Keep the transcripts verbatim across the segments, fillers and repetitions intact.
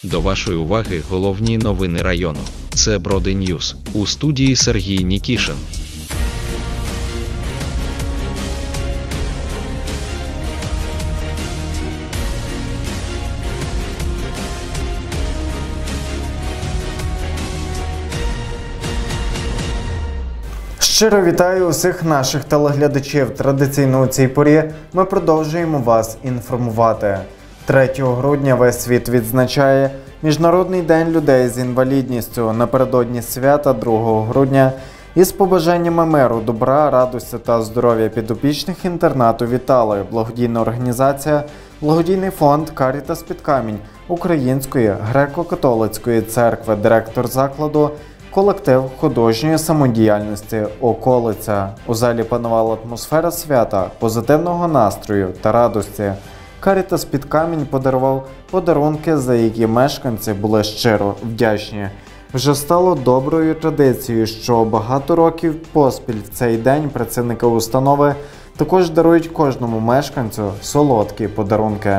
До вашої уваги головні новини району. Це Броди Ньюс. У студії Сергій Нікішин. Щиро вітаю усіх наших телеглядачів. Традиційно у цій порі ми продовжуємо вас інформувати. третього грудня весь світ відзначає Міжнародний день людей з інвалідністю. Напередодні свята другого грудня із побажаннями миру, добра, радості та здоров'я підопічних інтернату вітали благодійна організація, благодійний фонд «Карітас під камінь» Української греко-католицької церкви, директор закладу, колектив художньої самодіяльності «Околиця». У залі панувала атмосфера свята, позитивного настрою та радості. «Карітас під камінь» подарував подарунки, за які мешканці були щиро вдячні. Вже стало доброю традицією, що багато років поспіль в цей день працівники установи також дарують кожному мешканцю солодкі подарунки.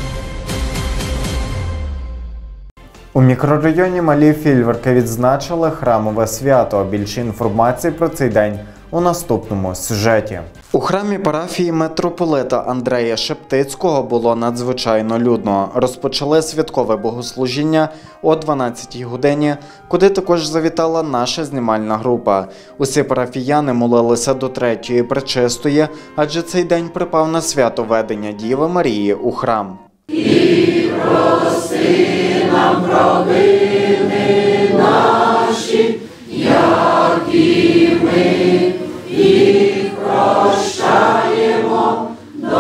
У мікрорайоні Малі Фільверки відзначили храмове свято. Більше інформації про цей день у наступному сюжеті. У храмі парафії митрополита Андрея Шептицького було надзвичайно людно. Розпочали святкове богослужіння о дванадцятій годині, куди також завітала наша знімальна група. Усі парафіяни молилися до третьої пречистої, адже цей день припав на свято ведення Діви Марії у храм. І прости нам провини наші, як і ми їх прощаємо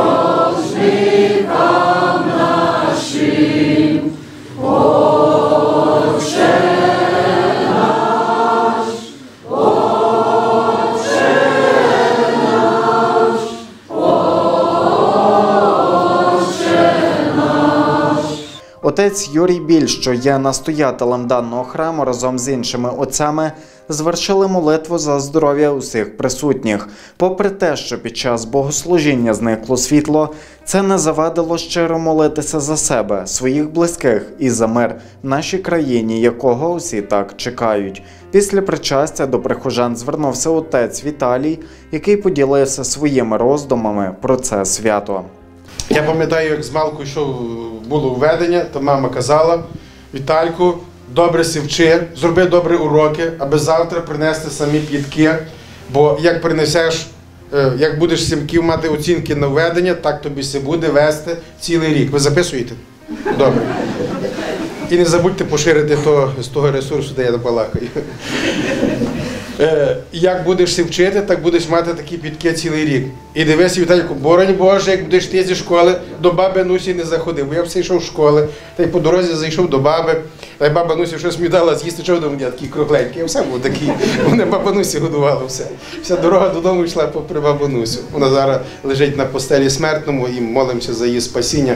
должникам нашим. Отче наш, Отче наш, Отче наш. Отець Юрій Біль, що є настоятелем даного храму, разом з іншими отцями звершили молитву за здоров'я усіх присутніх. Попри те, що під час богослужіння зникло світло, це не завадило щиро молитися за себе, своїх близьких і за мир в нашій країні, якого усі так чекають. Після причастя до прихожан звернувся отець Віталій, який поділився своїми роздумами про це свято. Я пам'ятаю, як з малку йшов, було введення, то мама казала: Вітальку, добре си вчи, зроби добрі уроки, аби завтра принести самі плітки, бо як принесеш, як будеш сімків мати оцінки на введення, так тобі се буде вести цілий рік. Ви записуєте? Добре. І не забудьте поширити то, з того ресурсу, де я балакаю. Як будеш си вчити, так будеш мати такі плітки цілий рік. І дивися, Вітальку, боронь Боже, як будеш ти зі школи, до баби Нусі не заходив. Бо я все йшов в школи, та й по дорозі зайшов до баби, та й баба Нусі щось мені дала з'їсти, чого до мене такі кругленькі. Все було такі, мене баба Нусі годувала все. Вся дорога додому йшла попри бабу Нусю. Вона зараз лежить на постелі смертному і молимося за її спасіння.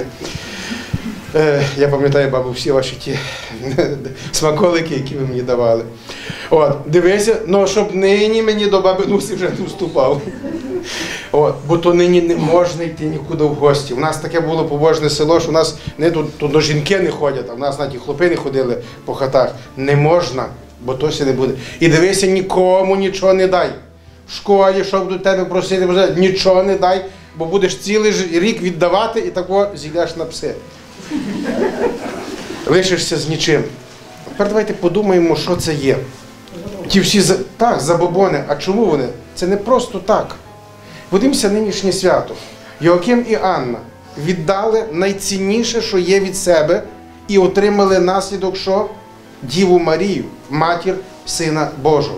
Я пам'ятаю, бабу, всі ваші ті смаколики, які ви мені давали. От, дивися, ну, щоб нині мені до баби Нусі вже не вступав. От, бо то нині не можна йти нікуди в гості. У нас таке було побожне село, що у нас не тут, тут до жінки не ходять, а в нас навіть хлопи не ходили по хатах. Не можна, бо то все не буде. І дивися, нікому нічого не дай. В школі, щоб до тебе просити, нічого не дай, бо будеш цілий рік віддавати і тако зійдеш на пси. Лишишся з нічим. Тепер давайте подумаємо, що це є. Ті всі, так, забобони, а чому вони? Це не просто так. Подивимося нинішнє свято. Йоаким і Анна віддали найцінніше, що є від себе, і отримали наслідок, що? Діву Марію, матір Сина Божого.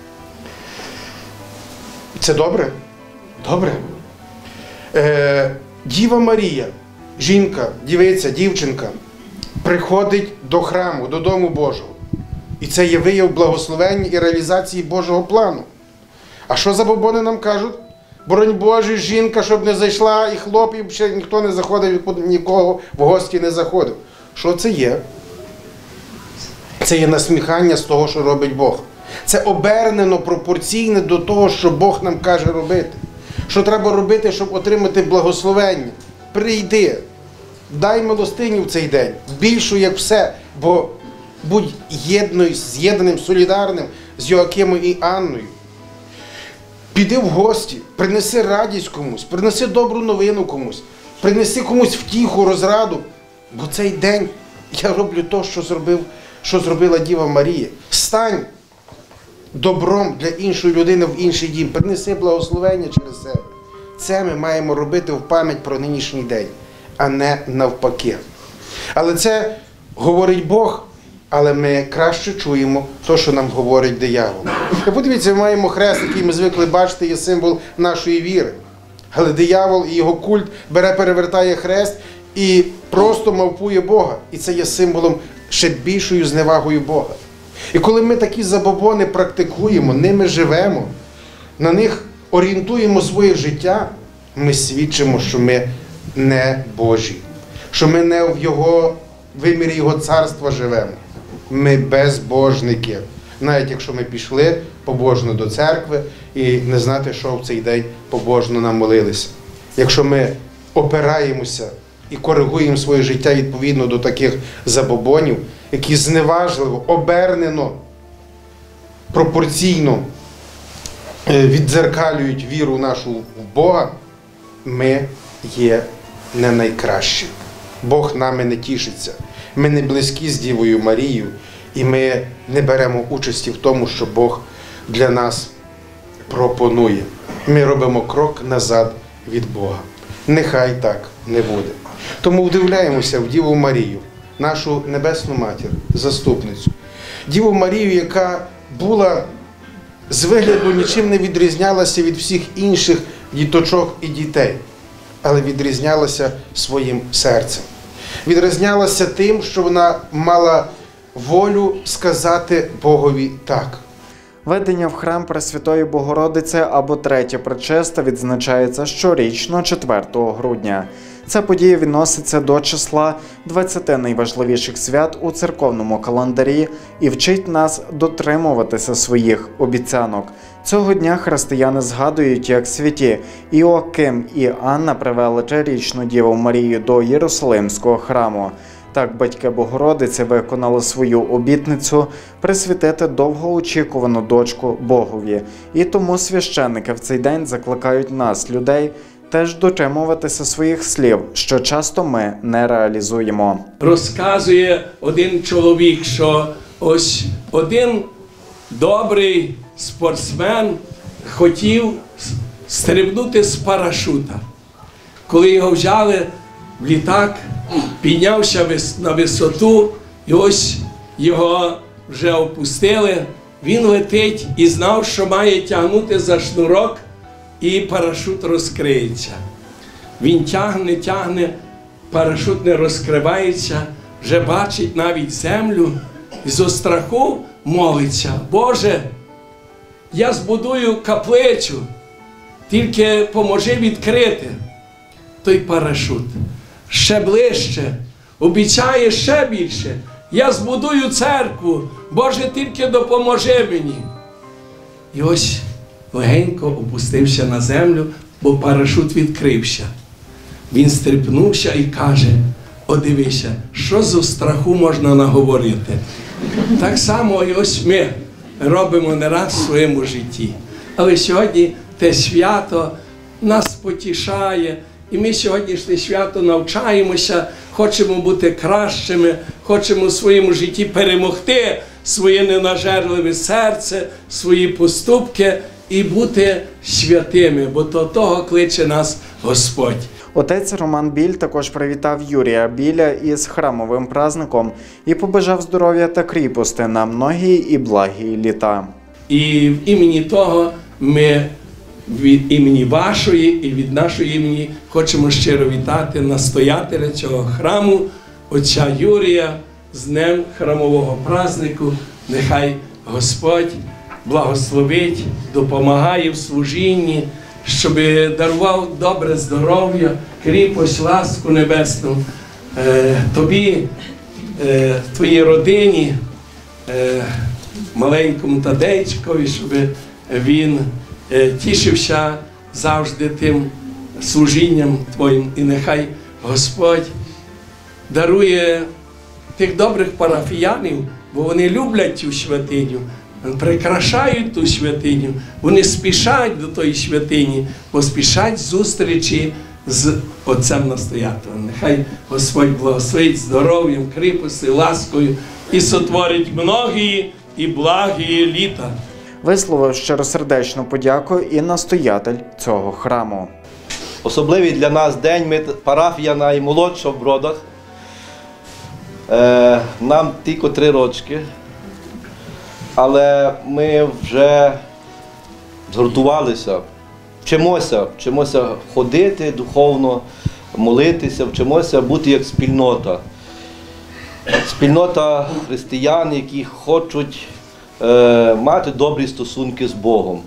Це добре? Добре. Е, Діва Марія, жінка, дівиця, дівчинка, приходить до храму, до Дому Божого. І це є вияв благословення і реалізації Божого плану. А що забобони нам кажуть? Боронь Боже, жінка, щоб не зайшла, і хлопів, ще ніхто не заходив, нікого в гості не заходив. Що це є? Це є насміхання з того, що робить Бог. Це обернено пропорційне до того, що Бог нам каже робити. Що треба робити, щоб отримати благословення? Прийди. дай милостиню в цей день, більшу, як все, бо будь єдною, з'єднаним, солідарним з Йоакимом і Анною. Піди в гості, принеси радість комусь, принеси добру новину комусь, принеси комусь втіху, розраду, бо цей день я роблю те, що зробив, що зробила Діва Марія. Стань добром для іншої людини в інший дім, принеси благословення через себе. Це ми маємо робити в пам'ять про нинішній день, а не навпаки. Але це говорить Бог, але ми краще чуємо те, що нам говорить диявол. І подивіться, ми маємо хрест, який ми звикли бачити, є символ нашої віри. Але диявол і його культ бере, перевертає хрест і просто мавпує Бога. І це є символом ще більшою зневагою Бога. І коли ми такі забобони практикуємо, ними живемо, на них орієнтуємо своє життя, ми свідчимо, що ми не Божі, що ми не в Його вимірі Його царства живемо. Ми безбожники, навіть якщо ми пішли побожно до церкви і не знати, що в цей день побожно нам молилися. Якщо ми опираємося і коригуємо своє життя відповідно до таких забобонів, які зневажливо, обернено, пропорційно віддзеркалюють віру нашу в Бога, ми є не найкращі. Бог нами не тішиться. Ми не близькі з Дівою Марією, і ми не беремо участі в тому, що Бог для нас пропонує. Ми робимо крок назад від Бога. Нехай так не буде. Тому вдивляємося в Діву Марію, нашу Небесну Матір, заступницю. Діву Марію, яка була з вигляду нічим не відрізнялася від всіх інших діточок і дітей, але відрізнялася своїм серцем. Відрізнялася тим, що вона мала волю сказати Богові «так». Ведення в храм Пресвятої Богородиці або Третє Пречисте відзначається щорічно четвертого грудня. Ця подія відноситься до числа двадцяти найважливіших свят у церковному календарі і вчить нас дотримуватися своїх обіцянок. Цього дня християни згадують, як святі Іоаким і Анна привели трирічну Діву Марію до Єрусалимського храму. Так батьки Богородиці виконали свою обітницю присвятити довгоочікувану дочку Богові. І тому священники в цей день закликають нас, людей, теж дотримуватися своїх слів, що часто ми не реалізуємо. Розказує один чоловік, що ось один добрий спортсмен хотів стрибнути з парашута. Коли його взяли в літак, піднявся на висоту, і ось його вже опустили. Він летить і знав, що має тягнути за шнурок, і парашут розкриється. Він тягне, тягне, парашут не розкривається, вже бачить навіть землю, і зо страху молиться: Боже, я збудую каплицю, тільки поможи відкрити той парашут. Ще ближче, обіцяє ще більше: я збудую церкву, Боже, тільки допоможи мені. І ось легенько опустився на землю, бо парашут відкрився. Він стріпнувся і каже: о, дивися, що зо страху можна наговорити. Так само і ось ми робимо не раз в своєму житті. Але сьогодні те свято нас потішає. І ми сьогоднішнє свято навчаємося, хочемо бути кращими, хочемо в своєму житті перемогти своє ненажерливе серце, свої поступки і бути святими, бо до того кличе нас Господь. Отець Роман Біль також привітав Юрія Біля із храмовим праздником і побажав здоров'я та кріпости на многі і благі літа. І в імені того ми від імені вашої і від нашої імені хочемо щиро вітати настоятеля цього храму, отця Юрія, з днем храмового празднику. Нехай Господь благословить, допомагає в служінні, щоб дарував добре здоров'я, кріпость, ласку небесну е, тобі, е, твоїй родині, е, маленькому Тадейчикові, щоб він е, тішився завжди тим служінням твоїм. І нехай Господь дарує тих добрих парафіянів, бо вони люблять цю святиню, прикрашають ту святиню, вони спішають до тої святині, бо спішать зустрічі з Отцем-настоятелем. Нехай Господь благословить здоров'ям, кріпості, ласкою і сотворить многії і благії літа. Висловив щиросердечну подяку і настоятель цього храму. Особливий для нас день, ми парафія наймолодша в Бродах. Е, нам тільки три рочки, але ми вже згуртувалися, вчимося, вчимося ходити духовно, молитися, вчимося бути як спільнота. Спільнота християн, які хочуть е, мати добрі стосунки з Богом.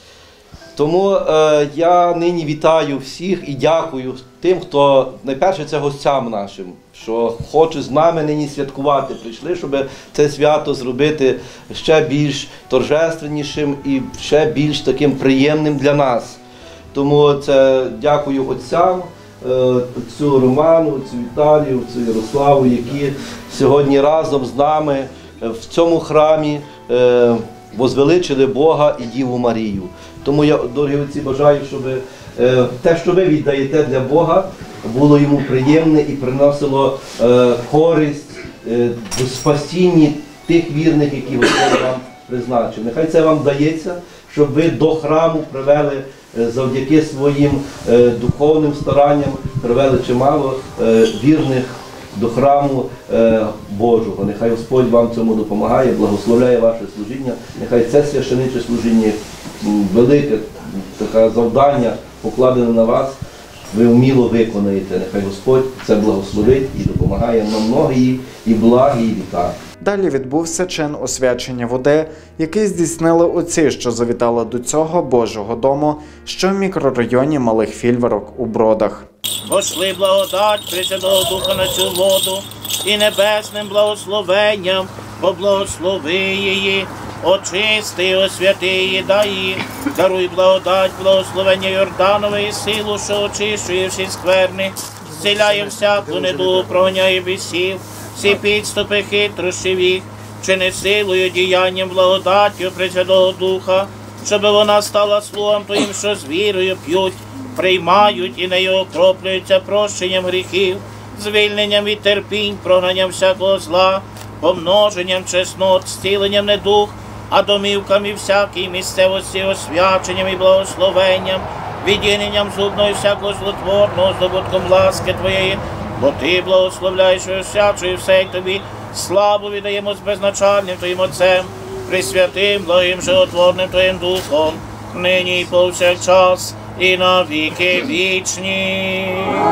Тому е, я нині вітаю всіх і дякую тим, хто, найперше, це гостям нашим, що хочуть з нами нині святкувати. Прийшли, щоб це свято зробити ще більш торжественнішим і ще більш таким приємним для нас. Тому це дякую отцям, е, отцю Роману, отцю Віталію, отцю Ярославу, які сьогодні разом з нами в цьому храмі е, возвеличили Бога і Діву Марію. Тому я, дорогі отці, бажаю, щоб е, те, що ви віддаєте для Бога, було йому приємне і приносило е, користь е, до спасіння тих вірних, які Господь вам призначив. Нехай це вам вдається, щоб ви до храму привели е, завдяки своїм е, духовним старанням, привели чимало е, вірних до храму е, Божого. Нехай Господь вам цьому допомагає, благословляє ваше служіння. Нехай це священиче служіння, велике таке завдання, покладене на вас, ви вміло виконаєте. Нехай Господь це благословить і допомагає нам многії і благі літа. Далі відбувся чин освячення води, який здійснили отці, що завітали до цього Божого дому, що в мікрорайоні Малих Фільверок у Бродах. Пошли благодать Пресвятого Духа на цю воду і небесним благословенням поблагослови її, очисти і освяти її, дай їй, даруй благодать, благословення Йорданове і силу, що очищує всі скверни, зціляє всяку недугу, проганяє бісів, всі підступи хитрощів їх, чини силою, діянням, благодаттю Пресвятого Духа, щоб вона стала слугам Твоїм, що з вірою п'ють, приймають і нею окроплюються прощенням гріхів, звільненням від терпінь, прогнанням всякого зла, помноженням чеснот, зціленням недух, а домівками всякій місцевості освяченням і благословенням, відіненням зубної всякого злотворного, здобутком ласки Твоєї, бо Ти благословляєш і освячуєш все, й Тобі славу віддаємо з безначальним Твоїм Отцем, присвятим, благим, животворним Твоїм Духом, нині і повсякчас, і на віки вічні.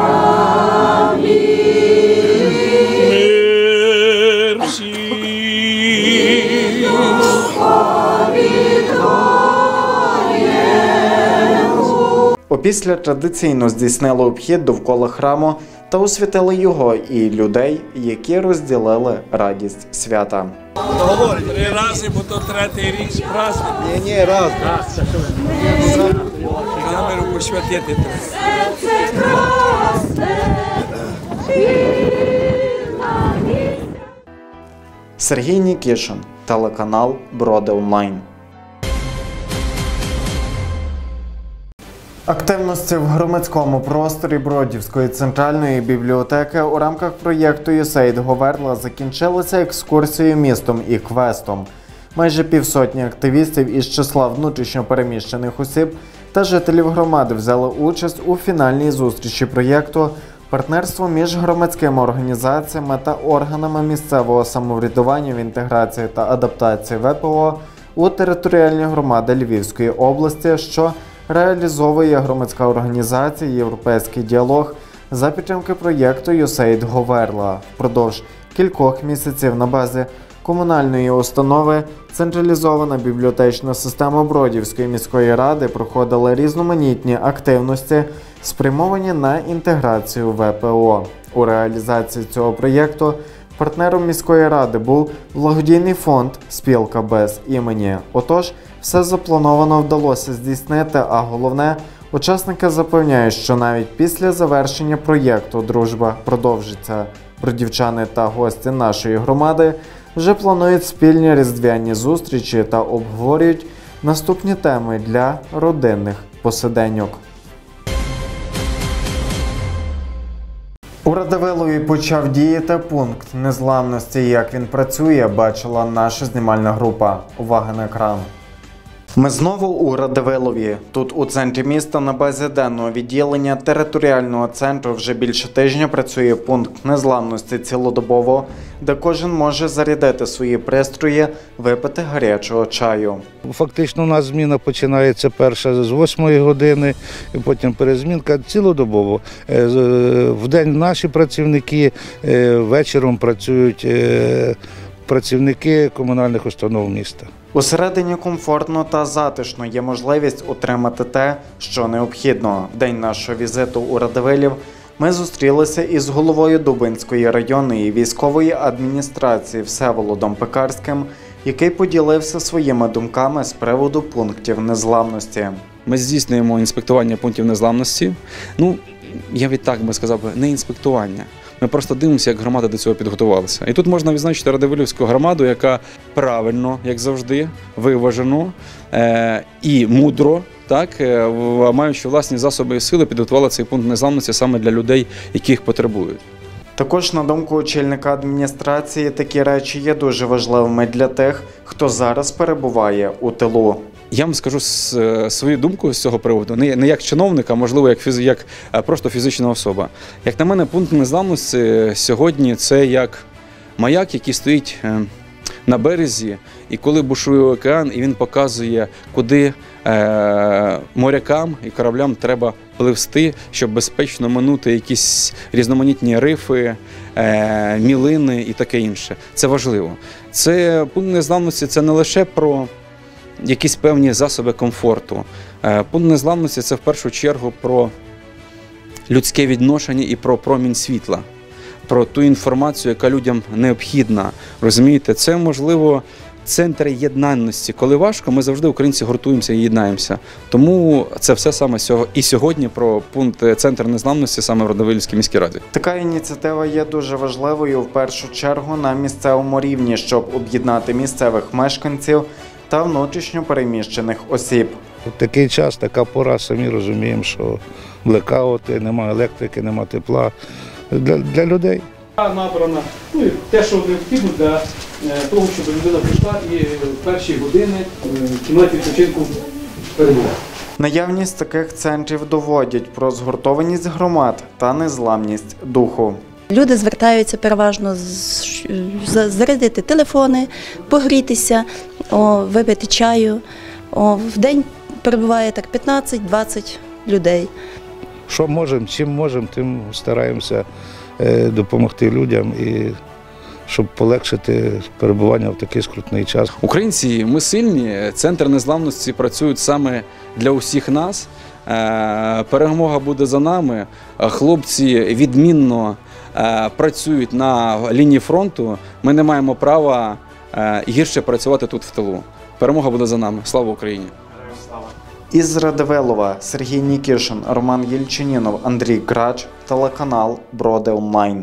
Амінь. Мир всім. Опісля традиційно здійснили обхід довкола храму та освятили його і людей, які розділили радість свята. Три рази, бо то третій рік з праздником. Ні, ні, раз. Камеру посвятити треба. Сергій Нікішин, телеканал Броди Онлайн. Активності в громадському просторі Бродівської центральної бібліотеки у рамках проєкту «Юсейд Говерла» закінчилися екскурсією містом і квестом. Майже півсотні активістів із числа внутрішньо переміщених осіб та жителів громади взяли участь у фінальній зустрічі проєкту «Партнерство між громадськими організаціями та органами місцевого самоврядування в інтеграції та адаптації ВПО у територіальні громади Львівської області», що реалізовує громадська організація «Європейський діалог» за підтримки проєкту «Юсейд Говерла». Впродовж кількох місяців на базі комунальної установи централізована бібліотечна система Бродівської міської ради проходила різноманітні активності, спрямовані на інтеграцію ВПО. У реалізації цього проєкту партнером міської ради був благодійний фонд «Спілка без імені». Отож, все заплановано вдалося здійснити, а головне, учасники запевняють, що навіть після завершення проєкту «Дружба продовжиться». Бродівчани та гості нашої громади вже планують спільні різдвяні зустрічі та обговорюють наступні теми для родинних посиденьок. У Радивилові почав діяти пункт незламності. Як він працює, бачила наша знімальна група. Увага на екран. Ми знову у Радивилові. Тут у центрі міста на базі денного відділення територіального центру вже більше тижня працює пункт незламності цілодобово, де кожен може зарядити свої пристрої, випити гарячого чаю. Фактично у нас зміна починається перша з восьмої години, потім перезмінка цілодобово. Вдень наші працівники, вечором працюють працівники комунальних установ міста. Усередині комфортно та затишно, є можливість отримати те, що необхідно. В день нашого візиту у Радивилів ми зустрілися із головою Дубинської районної військової адміністрації Всеволодом Пекарським, який поділився своїми думками з приводу пунктів незламності. Ми здійснюємо інспектування пунктів незламності. Ну, я відтак би сказав, не інспектування. Ми просто дивимося, як громада до цього підготувалася. І тут можна відзначити Радивилівську громаду, яка правильно, як завжди, виважено е- і мудро, так, е- маючи власні засоби і сили, підготувала цей пункт незламності саме для людей, які їх потребують. Також, на думку очільника адміністрації, такі речі є дуже важливими для тих, хто зараз перебуває у тилу. Я вам скажу свою думку з цього приводу, не як чиновник, а можливо як, фіз... як просто фізична особа. Як на мене, пункт незламності сьогодні – це як маяк, який стоїть на березі, і коли бушує океан, і він показує, куди е... морякам і кораблям треба пливсти, щоб безпечно минути якісь різноманітні рифи, е... мілини і таке інше. Це важливо. Це пункт незламності – це не лише про якісь певні засоби комфорту. Пункт незламності – це в першу чергу про людське відношення і про промінь світла, про ту інформацію, яка людям необхідна. Розумієте, це, можливо, центр єднанності. Коли важко, ми завжди, українці, гуртуємося і єднаємося. Тому це все саме і сьогодні про пункт центр незламності саме в Радивилівській міській раді. Така ініціатива є дуже важливою в першу чергу на місцевому рівні, щоб об'єднати місцевих мешканців та внутрішньо переміщених осіб. В такий час, така пора, самі розуміємо, що блекаути, немає електрики, немає тепла для, для людей. Набрана, ну і те, що необхідно для того, щоб людина прийшла і в перші години в кімнаті відпочинку перебувала. Наявність таких центрів доводять про згуртованість громад та незламність духу. Люди звертаються переважно зарядити телефони, погрітися, о, випити чаю. О, в день перебуває так п'ятнадцять-двадцять людей. Що можемо, чим можемо, тим стараємося допомогти людям і щоб полегшити перебування в такий скрутний час. Українці, ми сильні, центр незламності працюють саме для усіх нас. Перемога буде за нами, хлопці відмінно працюють на лінії фронту, ми не маємо права гірше працювати тут в тилу. Перемога буде за нами. Слава Україні! Із Радивилова Сергій Нікішин, Роман Єльчинінов, Андрій Грач, телеканал Броди Онлайн.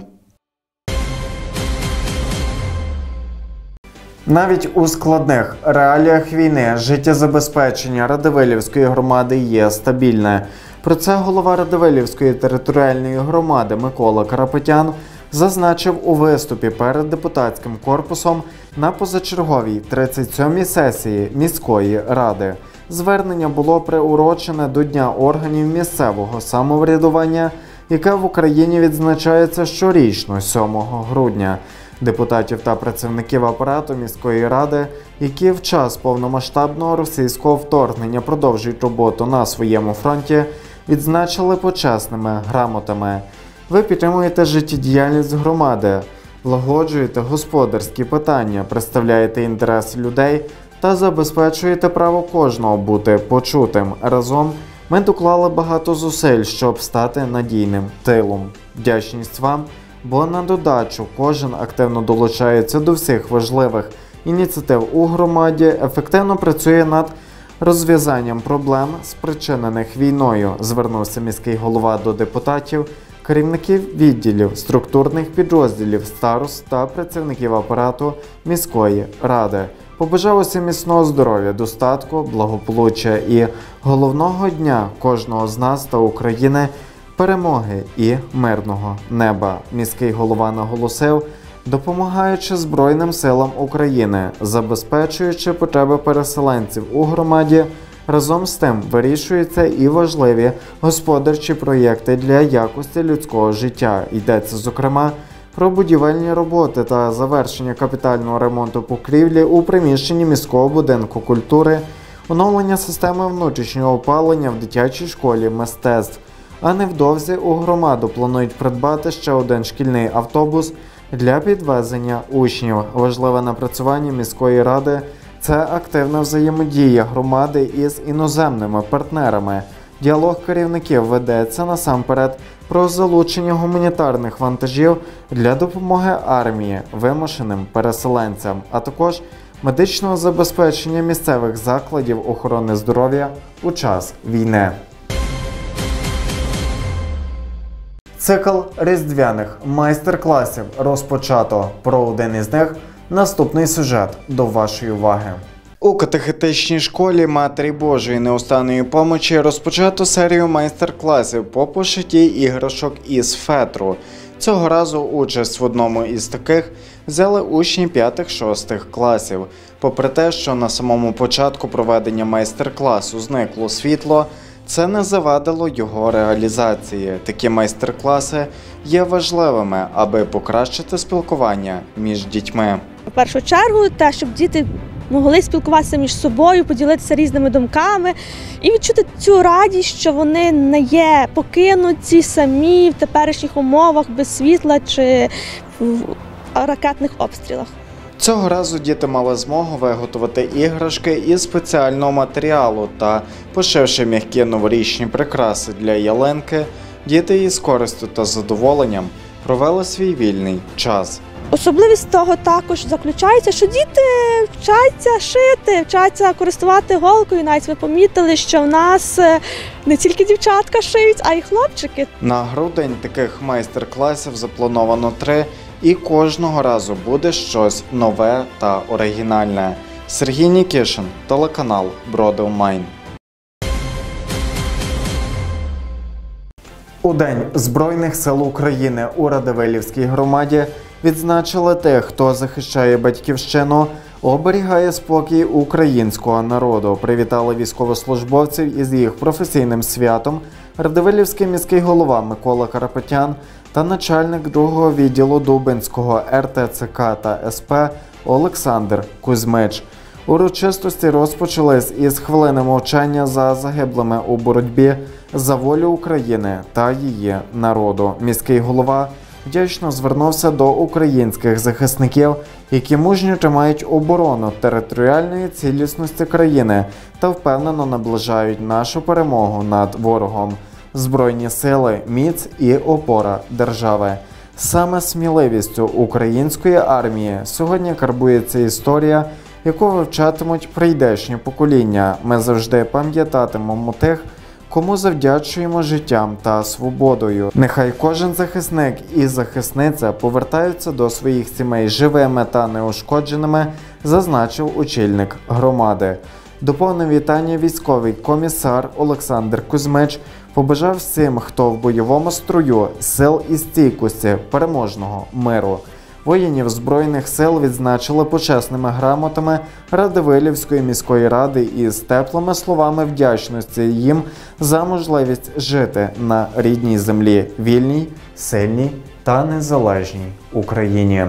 Навіть у складних реаліях війни життєзабезпечення Радивилівської громади є стабільне. Про це голова Радивилівської територіальної громади Микола Карапетян зазначив у виступі перед депутатським корпусом на позачерговій тридцять сьомій сесії міської ради. Звернення було приурочене до Дня органів місцевого самоврядування, яке в Україні відзначається щорічно сьомого грудня. Депутатів та працівників апарату міської ради, які в час повномасштабного російського вторгнення продовжують роботу на своєму фронті, відзначили почесними грамотами. Ви підтримуєте життєдіяльність громади, влагоджуєте господарські питання, представляєте інтереси людей та забезпечуєте право кожного бути почутим. Разом ми доклали багато зусиль, щоб стати надійним тилом. Вдячність вам, бо на додачу кожен активно долучається до всіх важливих ініціатив у громаді, ефективно працює над розв'язанням проблем, спричинених війною, звернувся міський голова до депутатів, керівників відділів, структурних підрозділів, старост та працівників апарату міської ради. Побажав усім міцного здоров'я, достатку, благополуччя і головного дня кожного з нас та України – перемоги і мирного неба. Міський голова наголосив, допомагаючи Збройним силам України, забезпечуючи потреби переселенців у громаді, разом з тим вирішуються і важливі господарчі проєкти для якості людського життя. Йдеться, зокрема, про будівельні роботи та завершення капітального ремонту покрівлі у приміщенні міського будинку культури, оновлення системи внутрішнього опалення в дитячій школі мистецтв. А невдовзі у громаду планують придбати ще один шкільний автобус для підвезення учнів. Важливе напрацювання міської ради – це активна взаємодія громади із іноземними партнерами. Діалог керівників ведеться насамперед про залучення гуманітарних вантажів для допомоги армії, вимушеним переселенцям, а також медичного забезпечення місцевих закладів охорони здоров'я у час війни. Цикл різдвяних майстер-класів розпочато. Про один із них наступний сюжет до вашої уваги. У катехетичній школі Матері Божої Неустанної Помочі розпочато серію майстер-класів по пошитті іграшок із фетру. Цього разу участь в одному із таких взяли учні п'ятих-шостих класів. Попри те, що на самому початку проведення майстер-класу зникло світло, це не завадило його реалізації. Такі майстер-класи є важливими, аби покращити спілкування між дітьми. В першу чергу, те, щоб діти могли спілкуватися між собою, поділитися різними думками і відчути цю радість, що вони не є покинуті самі в теперішніх умовах без світла чи в ракетних обстрілах. Цього разу діти мали змогу виготовити іграшки із спеціального матеріалу та, пошивши м'які новорічні прикраси для ялинки, діти із користю та задоволенням провели свій вільний час. Особливість того також заключається, що діти вчаться шити, вчаться користувати голкою. Навіть ви помітили, що в нас не тільки дівчатка шиють, а й хлопчики. На грудень таких майстер-класів заплановано три, і кожного разу буде щось нове та оригінальне. Сергій Нікішин, телеканал Броди Онлайн. У День Збройних сил України у Радивилівській громаді відзначили тих, хто захищає батьківщину, оберігає спокій українського народу. Привітали військовослужбовців із їх професійним святом Радивилівський міський голова Микола Карапетян та начальник другого відділу Дубинського ер те це ка та ес пе Олександр Кузьмич. Урочистості розпочались із хвилини мовчання за загиблими у боротьбі за волю України та її народу. Міський голова вдячно звернувся до українських захисників, які мужньо тримають оборону територіальної цілісності країни та впевнено наближають нашу перемогу над ворогом. Збройні сили, міць і опора держави. Саме сміливістю української армії сьогодні карбується історія, яку вивчатимуть прийдешні покоління. Ми завжди пам'ятатимемо тих, кому завдячуємо життям та свободою. Нехай кожен захисник і захисниця повертаються до своїх сімей живими та неушкодженими, зазначив очільник громади. Доповнив вітання військовий комісар Олександр Кузьмич, побажав всім, хто в бойовому строю, сил і стійкості, переможного миру. Воїнів Збройних сил відзначили почесними грамотами Радивилівської міської ради із теплими словами вдячності їм за можливість жити на рідній землі, вільній, сильній та незалежній Україні.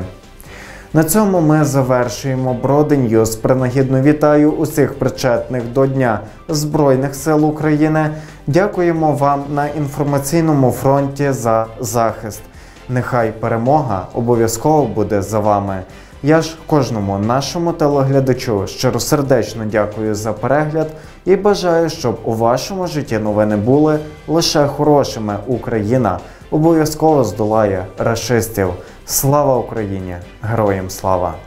На цьому ми завершуємо Броди Ньюс. Принагідно вітаю усіх причетних до Дня Збройних сил України. Дякуємо вам на інформаційному фронті за захист. Нехай перемога обов'язково буде за вами. Я ж кожному нашому телеглядачу щиросердечно дякую за перегляд і бажаю, щоб у вашому житті новини були лише хорошими. Україна обов'язково здолає рашистів. Слава Україні! Героям слава!